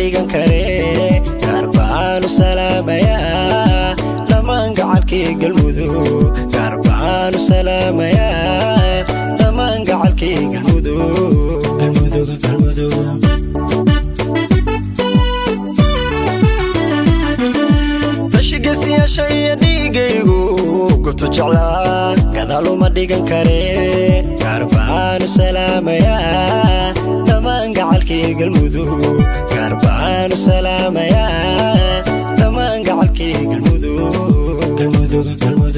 digan kare garbaanu salaamaya dhamaan gacalkii galmudug garbaanu salaamaya dhamaan gacalkii galmudug bashigasiyaasha iyo dhiigaygu gubto jeclaa gadaaluma dhigan kare garbaanu salaamaya dhamaan gacalkii galmudug garbaanu salaamaya dhamaan gacalkii galmudug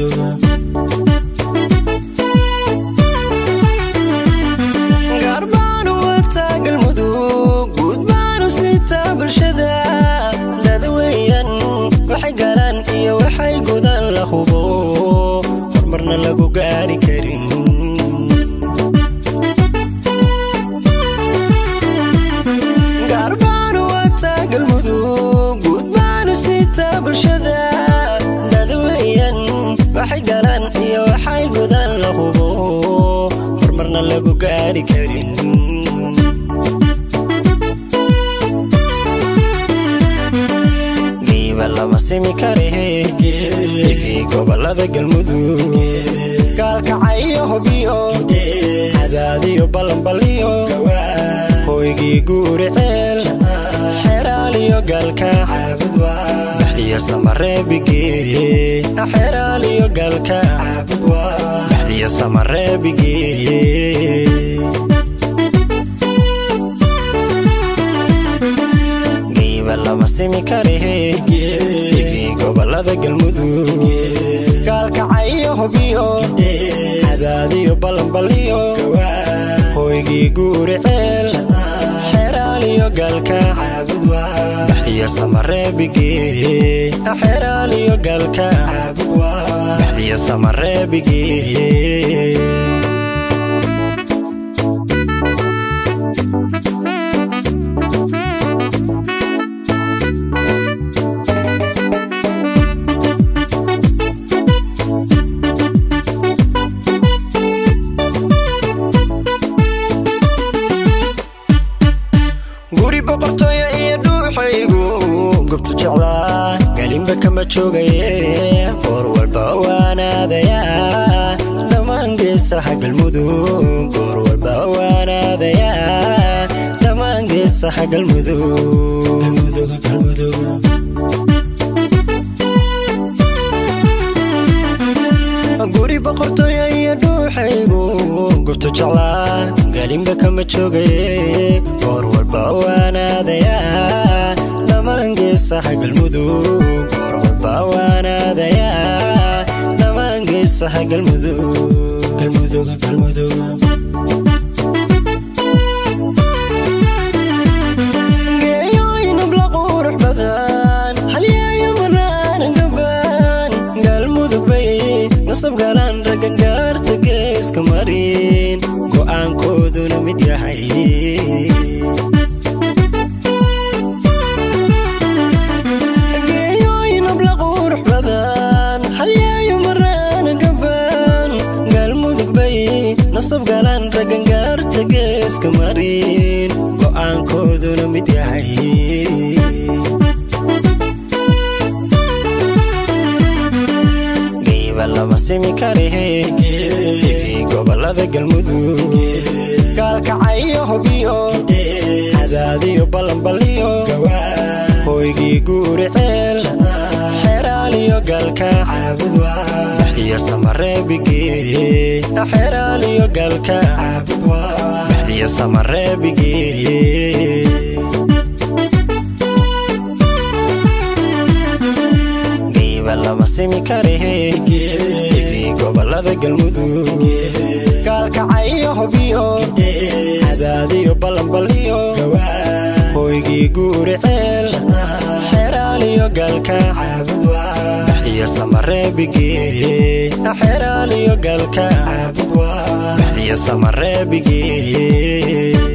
garbaanu wata galmudug gudbaanu sita bulshada dadweyan waxay garan iyo waxay gudan la hubo hormarna lagu gaari karin garbaanu wata galmudug gudbaanu sita bulshada dadweyan waxay garan iyo waxay gudan la hubo hormarna lagu gaari karin lama simi kare dhigi gobolada galmudug gaalkacyo hubiyo cadaadiyo balanbaliyo hoygii guuriceel xeraaliyo gaalkaac baxdiyo samareebige xeraaliyo gaalkaac baxdiyo samareebige lama simi kare dhigi gobolada galmudug gaalkacyo hubiyo cadaadiyo balanbaliyo hoygii guuriceel xeraaliyo gaalkaac baxdiyo samareebige xeraaliyo gaalkaac baxdiyo samareebige guri boqortooyo iyo dhuuxaygu gubto jeclaa galimba kama joogaye goor walba waanaadaya dhamaan geesaha galmudug goor walba waanaadaya dhamaan geesaha galmudug guri boqortooyo iyo dhuuxaygu gubto jeclaa galimba kama joogaye goor walba waanaadaya dhamaan geesaha galmudug goor walba waanaadaya dhamaan geesaha galmudug geeyooyin habla qurux badan halyayo maraan gabaan galmudug bay nasab galaan raggan gaarta geeska marin go'aankooduna mid yahay geeyooyin habla qurux badan halyayo maraan gabaan galmudug bay nasab galaan raggan gaarta geeska marin go'aankooduna mid yahay lama simi kare dhigi gobolada galmudug gaalkacyo hubiyo cadaadiyo balanbaliyo hoygii guuriceel xeraaliyo gaalkaac baxdiyo samareebige xeraaliyo gaalkaac baxdiyo samareebige lama simi kare dhigi gobolada galmudug gaalkacyo hubiyo cadaadiyo balanbaliyo hoygii guuriceel xeraaliyo gaalkaac baxdiyo samareebige xeraaliyo gaalkaac baxdiyo samareebige